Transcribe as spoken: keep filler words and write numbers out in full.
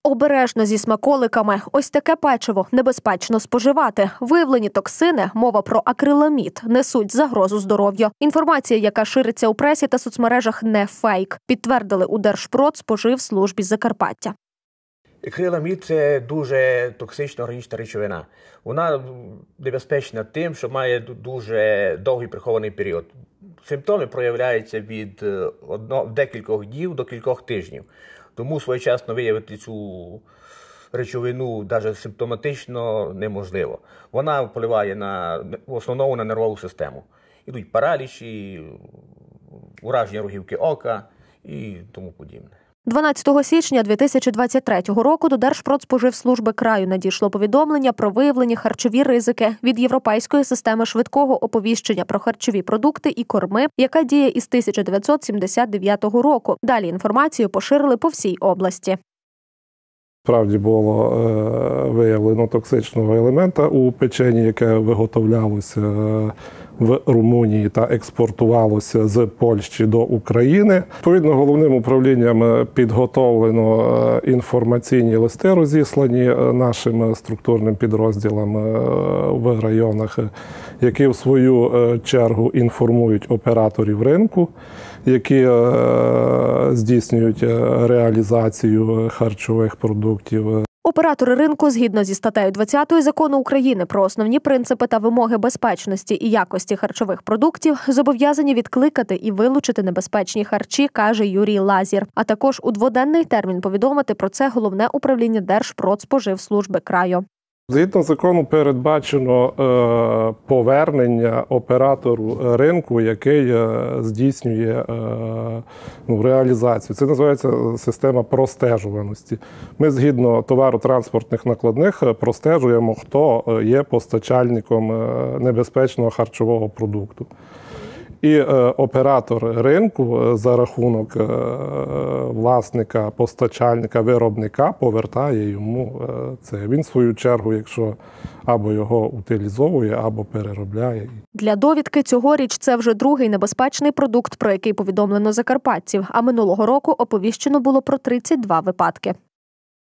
Обережно зі смаколиками. Ось таке печиво небезпечно споживати. Виявлені токсини, мова про акриламід, несуть загрозу здоров'ю. Інформація, яка шириться у пресі та соцмережах, не фейк. Підтвердили у Держпродспоживслужбі Закарпаття. Акриламід – це дуже токсична органічна речовина. Вона небезпечна тим, що має дуже довгий прихований період. Симптоми проявляються від одно, декількох днів до кількох тижнів. Тому своєчасно виявити цю речовину навіть симптоматично неможливо. Вона впливає на, в основному на нервову систему. Ідуть паралічі, ураження рогівки ока і тому подібне. дванадцятого січня дві тисячі двадцять третього року до Держпродспоживслужби краю надійшло повідомлення про виявлені харчові ризики від Європейської системи швидкого оповіщення про харчові продукти і корми, яка діє із тисяча дев'ятсот сімдесят дев'ятого року. Далі інформацію поширили по всій області. Справді було е, виявлено токсичного елемента у печені, яке виготовлялося в Румунії та експортувалося з Польщі до України. Відповідно, головним управлінням підготовлено інформаційні листи, розіслані нашим структурним підрозділам в районах, які в свою чергу інформують операторів ринку, які здійснюють реалізацію харчових продуктів. Оператори ринку, згідно зі статтею двадцятою Закону України про основні принципи та вимоги безпечності і якості харчових продуктів, зобов'язані відкликати і вилучити небезпечні харчі, каже Юрій Лазір. А також у дводенний термін повідомити про це Головне управління Держпродспоживслужби краю. Згідно закону передбачено е, повернення оператору ринку, який е, здійснює е, ну, реалізацію. Це називається система простежуваності. Ми згідно товаротранспортних накладних простежуємо, хто є постачальником небезпечного харчового продукту. І е, оператор ринку за рахунок е, власника, постачальника, виробника повертає йому е, це. Він, в свою чергу, якщо або його утилізовує, або переробляє. Для довідки цьогоріч це вже другий небезпечний продукт, про який повідомлено закарпатців, а минулого року оповіщено було про тридцять два випадки.